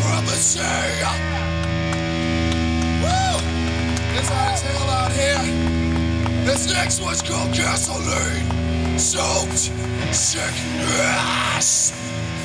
from the sea. Woo! It's hot as hell out here. This next one's called Gasoline Soaked Sickness.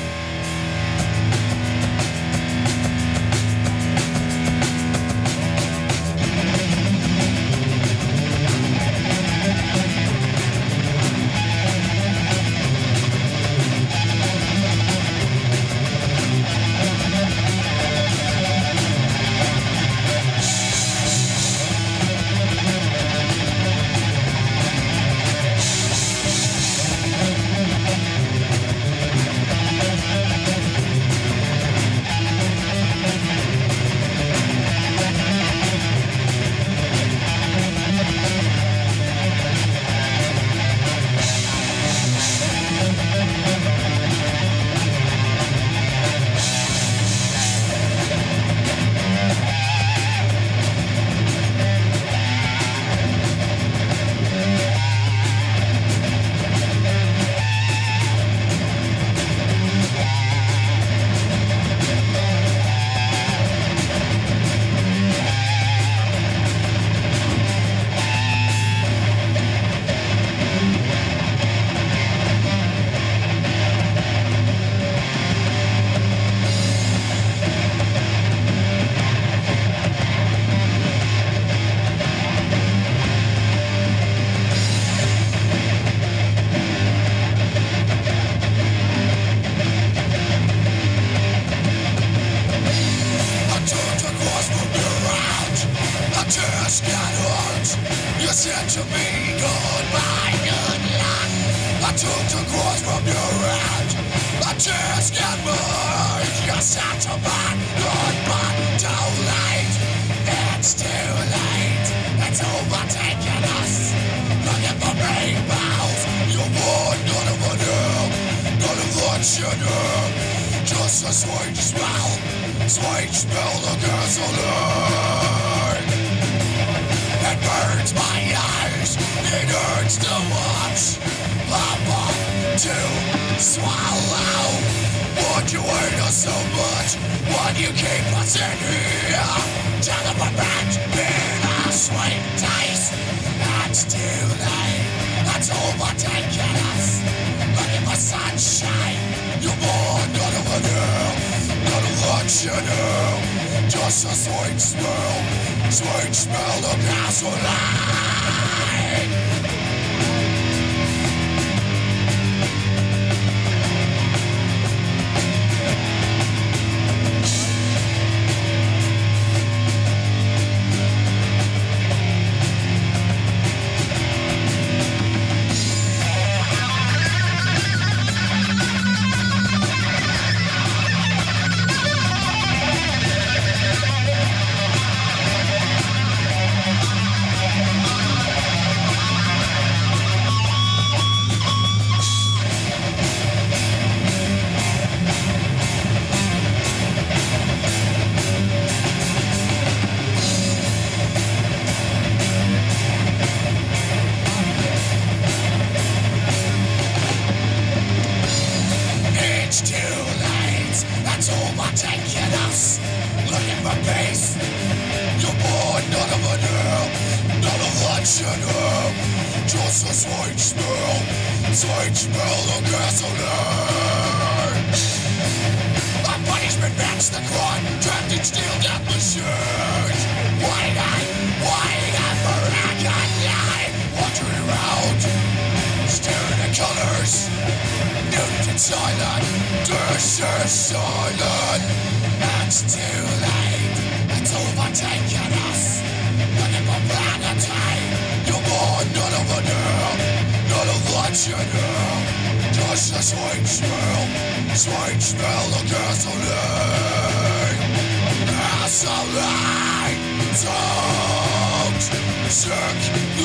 Just got hurt. You said to me goodbye, good luck. I took the cross from your hand. I just got burned. You said to me goodbye, too late. It's too late. It's overtaken us. Looking for rainbows. You want none of it all. None of what you do. Just a sweet smell of gasoline. It burns my eyes, it hurts to watch. I'm up to swallow. Would you hate us so much? Would you keep us in here? Tell them we're back in a sweet taste. It's too late, it's overtaken us. Looking for sunshine, you want none of it all. None of what you do. Just a sweet smell of gasoline. It's too late, that's overtaken us. Looking for peace, you're born none of it all. None of what you know. Just a sweet smell of gasoline. A punishment matches the crime, trapped in steel death machines. Waiting for agony. Wandering around, staring at colors. Nude and silent, this is silent. It's too late, it's overtaken us. Looking for vanity, you want none of it all. None of what you know. Just a sweet smell of gasoline. Gasoline, don't sick.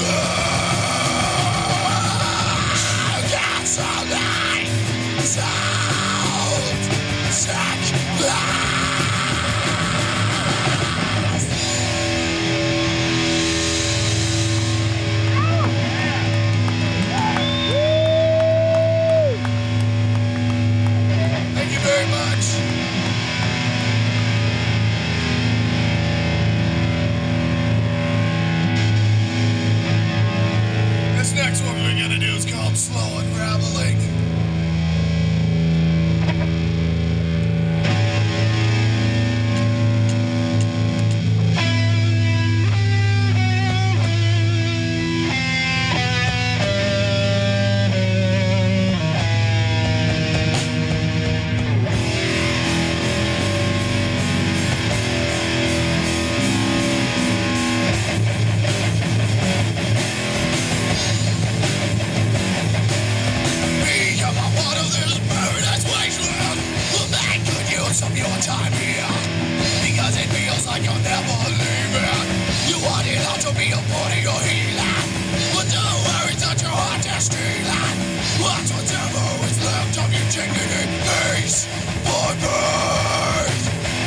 Gasoline, don't sick. peace for birth.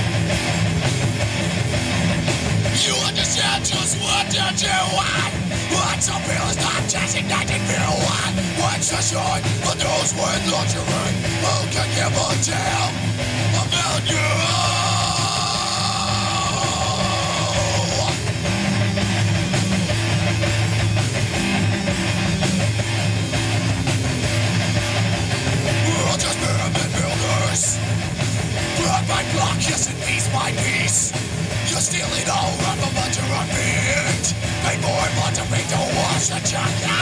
You understand just what to do and what's a pill is not designated for one. What's a short for those with luxury who can give a damn about you. Just pyramid builders, block by block, yes and piece by piece. You're stealing all rubber, but you're a beat. Pay more blood to make the wash the junk.